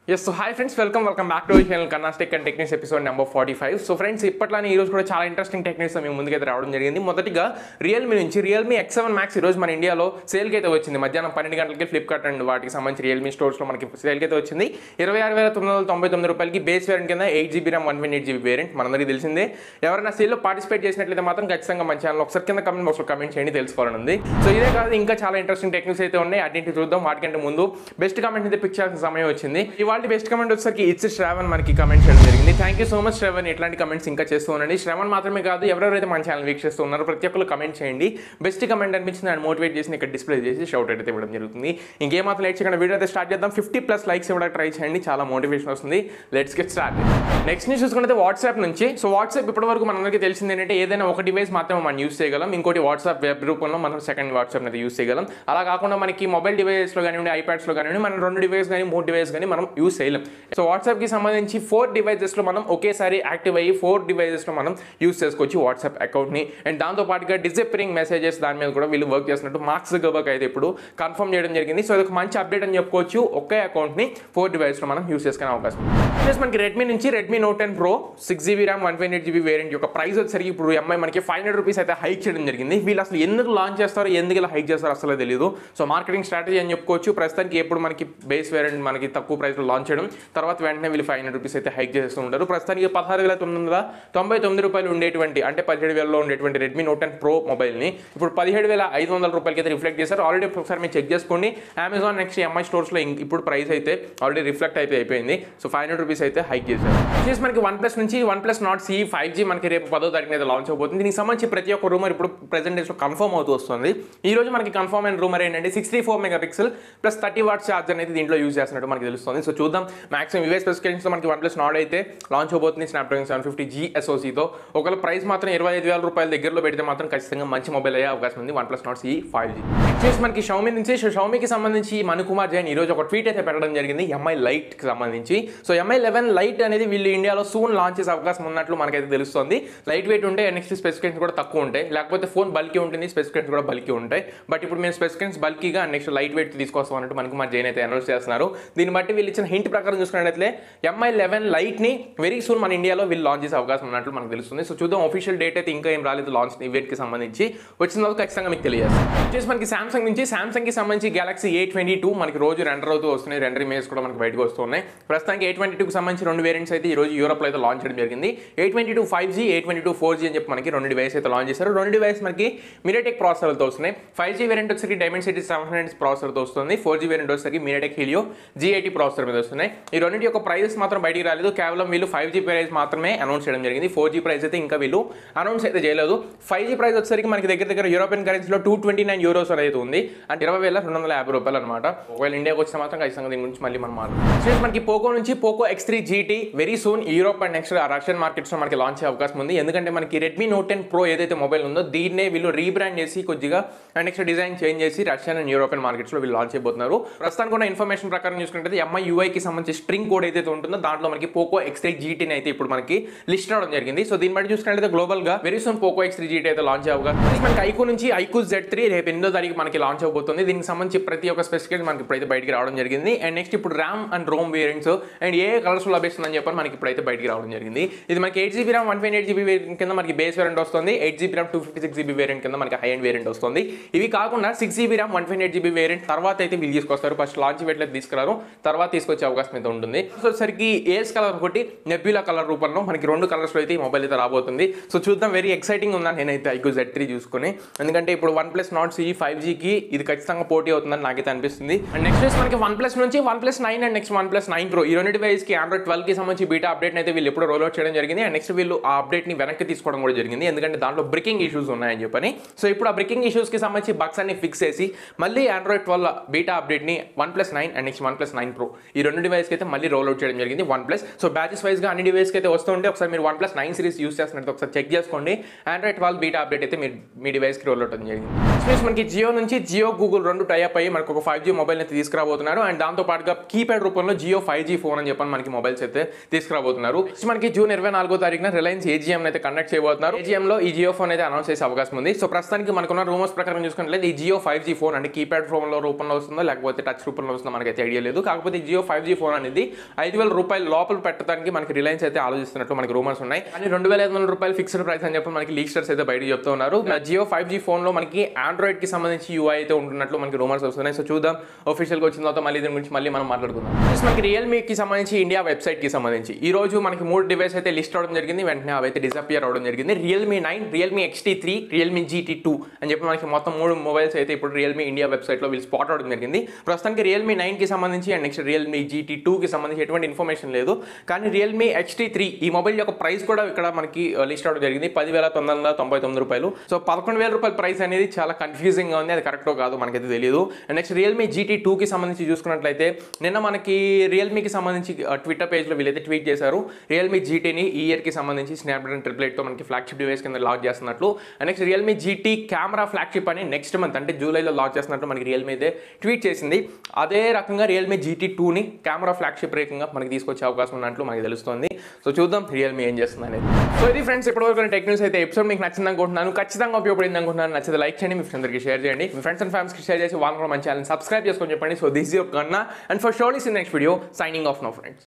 Yes, so hi friends, welcome back to our channel Kanna Tech and Technews episode number 45. So friends, ఇప్పట్లానే ఈ రోజు కూడా చాలా interesting techniques మేము ముందుకైతే రావడం జరిగింది. మొదటిగా Realme నుంచి Realme X7 Max ఈ రోజు మన ఇండియాలో సేల్ కి అయితే వచ్చింది. మధ్యాహ్నం 12 గంటలకి ఫ్లిప్కార్ట్ అండ్ వాటికి సంబంధించి Realme స్టోర్స్ లో మనకి సేల్ కి అయితే వచ్చింది. 26999 రూపాయలకి బేస్ వేరియంట్ కింద 8GB RAM 128GB వేరియంట్ మనందరికీ తెలిసిందే. ఎవరైనా సేల్ లో పార్టిసిపేట్ చేసినట్లయితే మాత్రం ఖచ్చితంగా మన ఛానల్ ఒకసారి కింద కామెంట్ బాక్స్ లో కామెంట్ చేయండి, తెలుసుకోవాలని ఉంది. సో ఇదే కాదు ఇంకా చాలా ఇంట్రెస్టింగ్ టెక్నిక్స్ అయితే ఉన్నాయి, అన్నింటిని చూద్దాం. వాటికంటే ముందు బెస్ట్ కామెంట్ అయితే పిక్ చేయాల్సిన సమయం వచ్చింది. ఇవాళ బెస్ట్ కామెంట్ వచ్చేసరికి ఇట్స్ శ్రావణ్ మనకి కామెంట్ చేయడం జరిగింది. Thank you so much Shravan, ఇట్లాంటి కమెంట్స్ ఇంకా చేస్తూ ఉండండి. శ్రావణ్ మాత్రమే కాదు, ఎవరెవరైతే మన ఛానల్ వీక్షిస్తూ ఉన్నారో ప్రతి ఒక్కరు కమెంట్ చేయండి. బెస్ట్ కమెంట్ అనిపించింది అండ్ మోటివేట్ చేసి ఇక్కడ డిస్ప్లే చేసి షౌట్ అయితే ఇవ్వడం జరుగుతుంది. ఇంకేమాత్రం లైక్ చేయకుండా వీడియో అయితే స్టార్ట్ చేద్దాం. 50+ లైక్స్ ఇవ్వడానికి ట్రై చేయండి, చాలా మోటివేషన్ వస్తుంది. Let's get start. Next news చూసుకుంటే వాట్సాప్ నుంచి. సో వాట్సాప్ ఇప్పటివరకు మనందరికీ తెలిసింది ఏంటంటే ఏదైనా ఒక డివైస్ మాత్రమే మనం యూస్ చేయగలం, ఇంకోటి వాట్సాప్ వెబ్ రూపంలో మనం సెకండ్ వాట్సాప్ అయితే యూస్ చేయగలం. అలా కాకుండా మనకి మొబైల్ డివైస్లో కానివ్వండి, ఐప్యాడ్స్లో కానివ్వండి, మనం 2 డివైస్ కానీ 3 డివైస్ కానీ మనం యూస్ చేయలేం. సో వాట్సాప్కి సంబంధించి 4 డివైజెస్లో మనం ఒకేసారి యాక్టివ్ అయ్యి 4 డివైజెస్లో మనం యూస్ చేసుకోవచ్చు వాట్సాప్ అకౌంట్ని. అండ్ దాంతో పాటుగా డిజపరింగ్ మెసేజెస్ దాని మీద కూడా వీళ్ళు వర్క్ చేస్తున్నట్టు మార్క్స్ జుకర్బర్గ్ అయితే ఇప్పుడు కన్ఫర్మ్ చేయడం జరిగింది. సో ఇది ఒక మంచి అప్డేట్ అని చెప్పుకోవచ్చు. ఒకే అకౌంట్ని 4 డివైస్లో మనం యూస్ చేసుకునే అవకాశం ఉంది. ప్లస్ మనకి రెడ్మీ నుంచి Redmi Note 10 Pro 6GB RAM 128GB variant యొక్క ప్రైస్ వచ్చేసరికి ఇప్పుడు ఎంఐ మనకి 500 రూపీస్ అయితే హైక్ చేయడం జరిగింది. వీళ్ళు అసలు ఎందుకు లాంచ్ చేస్తారో, ఎందుకు ఇలా హైక్ చేస్తారో అసలు తెలియదు. సో మార్కెటింగ్ స్ట్రాటజీ అని చెప్పుకోవచ్చు. ప్రస్తుతానికి ఎప్పుడు మనకి బేస్ వేరియంట్ మనకి తక్కువ ప్రైస్లో లాంచ్ చేయడం, తర్వాత వెంటనే వీళ్ళు 500 రూపీస్ అయితే హైక్ చేస్తూ ఉంటారు. ప్రస్తుతానికి 16,999 రూపాయలు ఉండేటువంటి, అంటే 17,000లో ఉండేటువంటి రెడ్మీ Note 10 Pro మొబైల్ని ఇప్పుడు 17,500 రూపాయలకి అయితే రిఫ్లెక్ట్ చేశారు. ఆల్రెడీ ఒకసారి మీరు చెక్ చేసుకోండి. అమెజాన్ నెక్స్ట్ ఎంఐ స్టోర్స్లో ఇప్పుడు ప్రైస్ అయితే ఆల్రెడీ రిఫ్లెక్ట్ అయితే అయిపోయింది. సో 500 రూపీస్ అయితే హైక్ చేశారు. మనకి OnePlus నుంచి OnePlus Nord CE 5G మనకి రేపు 10వ తారీఖున అయితే లాంచ్ అవబోతుంది. దీనికి సంబంధించి ప్రతి ఒక్క రూమర్ ఇప్పుడు ప్రెజెంట్ డేస్లో కన్ఫర్మ్ అవుతూ వస్తుంది. ఈ రోజు మనకి కన్ఫర్మ్ అయిన రూమర్ ఏంటంటే 64 మెగాపిక్సెల్ ప్లస్ 30 వాట్స్ ఛార్జర్ అనేది దీంట్లో యూజ్ చేస్తున్నట్టు మనకి తెలుస్తుంది. సో చూద్దాం. మాక్సిమం ఇవే స్పెసిఫికేషన్స్లో మనకి OnePlus Nord అయితే లాంచ్ అవబోతుంది Snapdragon 750G SoCతో. ఒకవేళ ప్రైస్ మాత్రం 25,000 రూపాయల దగ్గరలో పెడితే మాత్రం ఖచ్చితంగా మంచి మొబైల్ అయ్యే అవకాశం ఉంది OnePlus Nord CE 5G. Next మనకి Xiaomi నుంచి. Xiaomiకి సంబంధించి మనుకుమార్ జైన్ ఈ రోజు ఒక ట్వీట్ అయితే పెట్టడం జరిగింది MI Lite కి సంబంధించి. సో MI 11 Lite అనేది వీళ్ళు ఇండియాలో సూన్ లాంచ్ చేసే అవకాశం ఉన్నట్లు మనకైతే తెలుస్తుంది. లైట్ వెయిట్ ఉంటే నెక్స్ట్ స్పెసిఫికేషన్స్ కూడా తక్కువ ఉంటాయి, లేకపోతే ఫోన్ బల్కీ ఉంటుంది, స్పెసిఫికేషన్స్ కూడా బల్కీ ఉంటాయి. బట్ ఇప్పుడు మేము స్పెసిఫికేషన్స్ బల్కీగా నెక్స్ట్ లైట్ వెయిట్ తీసుకొస్తాం అన్నట్టు మనకు మా జైన్ అయితే అనౌన్స్ చేస్తున్నారు. దీన్ని బట్టి వీళ్ళు ఇచ్చిన హింట్ ప్రకారం చూసుకున్నట్లయితే MI 11 Lite ని వెరీ సూన్ మన ఇండియాలో వీళ్ళు లాంచ్ చేసే అవకాశం ఉన్నట్లు మనకు తెలుస్తుంది. సో చూద్దాం. ఆఫీషియల్ డేట్ అయితే ఇంకా ఏం రాలేదు లాంచ్ ఈవెంట్ కి సంబంధించి. వచ్చిన తర్వాత ఖచ్చితంగా మీకు తెలియజేస్తాం. మనకి సామ్సంగ్ నుంచి. సామ్సంగ్ కి సంబంధించి Galaxy A22 మనకి రోజు రెండర్ అవుతూ వస్తున్నాయి, రెండర్ ఇమేజెస్ కూడా మనకి బయటకు వస్తున్నాయి. ప్రస్తుతానికి A22 కి సంబంధించి 2 వేరియంట్స్ అయితే ఈ రోజు యూరోప్లో అయితే లాంచ్ చేయడం జరిగింది. A22 5G, A22 4G అని చెప్పి మనకి 2 డివైస్ అయితే లాంచ్ చేశారు. 2 డివైస్ మనకి MediaTek ప్రాసెసర్తో వస్తున్నాయి. 5G వేరియంట్ వచ్చేసరికి Dimensity 700 ప్రాసెసర్తో వస్తుంది. 4G వేరియంట్ వచ్చేసరికి MediaTek Helio G80 ప్రాసెసర్ మీద వస్తున్నాయి. ఈ రెండింటి యొక్క ప్రైజెస్ మాత్రం బయటికి రాలేదు. కేవలం వీళ్ళు 5G ప్రైస్ మాత్రమే అనౌన్స్ చేయడం జరిగింది. 4G ప్రైస్ అయితే ఇంకా వీళ్ళు అనౌన్స్ అయితే చేయలేదు. 5G ప్రైస్ వచ్చేసరికి మనకి దగ్గర యూరోపియన్ కరెన్సీలో €229 అనేది ఉంది, అంటే 20,250 రూపాయలు అనమాట. ఒకవేళ ఇండియాకి వచ్చిన మాత్రం ఖచ్చితంగా దీని గురించి మళ్ళీ మనం మాట్లాడుతాం. మనకి పోకో నుంచి Poco X3 GT very soon Europe and next Russian మార్కెట్స్లో మనకి లాంచ్ అయ్యే అవకాశం ఉంది. ఎందుకంటే మనకి రెడ్మీ Note 10 Pro ఏదైతే మొబైల్ ఉందో దీన్నే వీళ్ళు రీబ్రాండ్ చేసి కొద్దిగా అండ్ నెక్స్ట్ డిజైన్ చేంజ్ చేసి రష్యన్ అండ్ యూరోపియన్ మార్కెట్స్లో వీళ్ళు లాంచ్ చేయబోతున్నారు. ప్రస్తుతానికి ఉన్న ఇన్ఫర్మేషన్ ప్రకారం చూసుకుంటే MI UI కి సంబంధించి స్ట్రింగ్ కోడ్ ఏదైతే ఉంటుందో దాంట్లో మనకి పోకో X3 GT అయితే ఇప్పుడు మనకి లిస్ట్ అవడం జరిగింది. సో దీన్ని బట్టి చూసుకుంటే గ్లోబల్ గా very soon Poco X3 GT అయితే లాంచ్ అయ్యే అవకాశం. మనకి Iqoo నుంచి Iqoo Z3 రేపు 8వ తారీఖు మనకి లాంచ్ అవబోతుంది. దీనికి సంబంధించి ప్రతి ఒక్క స్పెసిఫికేషన్ మనకి ఇప్పుడైతే బయటికి రావడం జరిగింది. అండ్ నెక్స్ట్ ఇప్పుడు RAM and ROM variants and ఏ కలర్స్ లభిస్తుందని చెప్పి మనకి ఇప్పుడైతే బయటికి రావడం జరిగింది. ఇది మనకి 8GB RAM 128GB వేరియంట్ కింద మనకి బేస్ వేరియంట్ వస్తుంది. 8GB RAM 256GB వేరియంట్ కింద మనకి హై ఎండ్ వేరియంట్ వస్తుంది. ఇవి కాకుండా 6GB RAM 128GB వేరియంట్ తర్వాత అయితే వీళ్ళు తీసుకొస్తారు. ఫస్ట్ లాంచ్ ఈవెంట్ తీసుకురారు, తర్వాత తీసుకొచ్చే అవకాశం అయితే ఉంటుంది. సో సరికి ఏస్ కలర్ ఒకటి నెబ్యులా కలర్ రూపంలో మనకి 2 కలర్స్లో అయితే ఈ మొబైల్ అయితే రాబోతుంది. సో చూద్దాం. వెరీ ఎక్సైటింగ్ ఉందని నేనైతే Iqoo Z3 చూసుకుని, ఎందుకంటే ఇప్పుడు OnePlus Nord CE 5Gకి ఇది ఖచ్చితంగా పోటీ అవుతుందని నాకైతే అనిపిస్తుంది. అండ్ నెక్స్ట్ మనకి OnePlus నుంచి OnePlus 9 and next OnePlus 9 Pro ఈ 2 డివైస్కి Android 12 కి సంబంధించి బీటా అప్డేట్ అయితే వీళ్ళు ఎప్పుడు రోల్ అవుట్ చేయడం జరిగింది. అండ్ నెక్స్ట్ వీళ్ళు ఆ అప్డేట్ని వెనక్కి తీసుకోవడం కూడా జరిగింది, ఎందుకంటే దాంట్లో బ్రేకింగ్ ఇష్యూస్ ఉన్నాయని చెప్పని. సో ఇప్పుడు ఆ బ్రేకింగ్ ఇష్యూస్కి సంబంధించి బగ్స్ అన్ని ఫిక్స్ చేసి మళ్ళీ Android 12 బీటా అప్డేట్ని OnePlus 9 and next OnePlus 9 Pro ఈ 2 డివైస్కి అయితే మళ్ళీ రోల్ అవుట్ చేయడం జరిగింది OnePlus. సో బ్యాచెస్ వైజ్గా అన్ని డివైస్కి అయితే వస్తుంటే ఒకసారి మీరు OnePlus 9 సిరీస్ యూస్ చేస్తున్నట్టు ఒకసారి చెక్ చేసుకోండి. Android 12 బీటా అప్డేట్ అయితే మీ డివైస్కి రోల్ అవుట్ జరిగింది. నెక్స్ట్ మనకి జియో నుంచి జియో గూగుల్ 2 టైఅప్ అయ్యి మనకు ఒక 5G మొబైల్ అయితే తీసుకురాబోతున్నారు. అండ్ దాంతో పాటుగా కీప్యాడ్ రూపంలో జియో 5G ఫోన్ అని చెప్పని మనకి మొబైల్స్ అయితే తీసుకురాబోతున్నారు. మనకి జూన్ 24వ తారీఖున రిలయన్స్ AGM అయితే కండక్ట్ చేయబోతున్నారు. AGM లో ఈ జియో ఫోన్ అయితే అనౌన్స్ చేసే అవకాశం ఉంది. సో ప్రస్తుతానికి మనకున్న రూమర్స్ ప్రకారం చూసుకున్నట్లయితే ఈ జియో 5G ఫోన్ అంటే కీప్యాడ్ రూపంలో వస్తుందో లేకపోతే టచ్ రూపంలో వస్తుందో మనకైతే ఐడియా లేదు. కాకపోతే జియో 5G ఫోన్ అనేది 5,000 రూపాయల లోపల పెట్టడానికి మనకి రిలయన్స్ అయితే ఆలోచిస్తున్నట్లు మనకి రూమర్స్ ఉన్నాయి. కానీ 2,500 రూపాయలు ఫిక్స్డ్ ప్రైస్ అని చెప్పి మనకి లీక్స్టర్స్ అయితే బయట చెప్తూ ఉన్నారు. జియో 5G ఫోన్ లో మనకి ఆండ్రాయిడ్ కి సంబంధించి UI అయితే ఉంటున్నట్లు మనకి రూమర్స్ వస్తున్నాయి. సో చూద్దాం official గా వచ్చిన తర్వాత మళ్ళీ దీని గురించి మళ్ళీ మనం మాట్లాడుకుందాం. మనకి Realme కి సంబంధించి ఇండియా వెబ్సైట్ కి సంబంధించి ఈ రోజు మనకి 3 డివైస్ అయితే లిస్ట్ అవడం జరిగింది. వెంటనే అవైతే డిసపియర్ అవడం జరిగింది. Realme 9, Realme XT3, Realme GT2 అని చెప్పి మనకి మొత్తం 3 మొబైల్స్ అయితే ఇప్పుడు Realme ఇండియా వెబ్సైట్ లో వీళ్ళు స్పాట్ అవడం జరిగింది. ప్రస్తుతానికి Realme 9 కి సంబంధించి అండ్ నెక్స్ట్ Realme GT2 కి సంబంధించి ఎటువంటి ఇన్ఫర్మేషన్ లేదు. కానీ Realme XT3 ఈ మొబైల్ యొక్క ప్రైస్ కూడా ఇక్కడ మనకి లిస్ట్ అవడం జరిగింది. 10,999 రూపాయలు. సో 11,000 రూపాయల ప్రైస్ అనేది చాలా కన్ఫ్యూజింగ్ గా ఉంది. అది కరెక్టో కాదు మనకైతే తెలియదు. అండ్ నెక్స్ట్ Realme GT2 కి సంబంధించి చూసుకున్నట్లయితే నిన్న మనకి Realme కి సంబంధించి ట్విట్టర్ పేజ్ లో వీళ్ళైతే ట్వీట్ చేశారు. Realme GTని ఈ ఇయర్ కి సంబంధించి స్నాప్డ్రాగన్ 888 తో మనకి ఫ్లాగ్షిప్ డివైస్ కింద లాంచ్ చేస్తున్నట్లు. And next Realme GT camera flagship అని నెక్స్ట్ మంత్ అంటే జూలైలో లాంచ్ చేస్తున్నట్లు మనకి Realme అయితే ట్వీట్ చేసింది. అదే రకంగా Realme GT2ని కెమెరా ఫ్లాగ్షిప్ రేకంగా మనకి తీసుకొచ్చే అవకాశం ఉన్నట్లు మనకి తెలుస్తుంది. సో చూద్దాం Realme ఏం చేస్తుంది అనేది. సో ఇది ఫ్రెండ్స్ ఇప్పటివరకు టెక్ న్యూస్ అయితే ఎపిసోడ్ మీకు నచ్చింది అనుకుంటున్నాను. ఖచ్చితంగా ఉపయోగపడింది అనుకుంటున్నాను. నచ్చితే లైక్ చేయండి, మీ ఫ్రెండ్స్ అందరికీ షేర్ చేయండి, మీ ఫ్రెండ్స్ అండ్ ఫ్యామిలీస్కి షేర్ చేసి వాళ్ళని కూడా మన ఛానల్ సబ్స్క్రైబ్ చేసుకొని చెప్పండి. So this is your Kanna and for sure is in next video signing off now friends.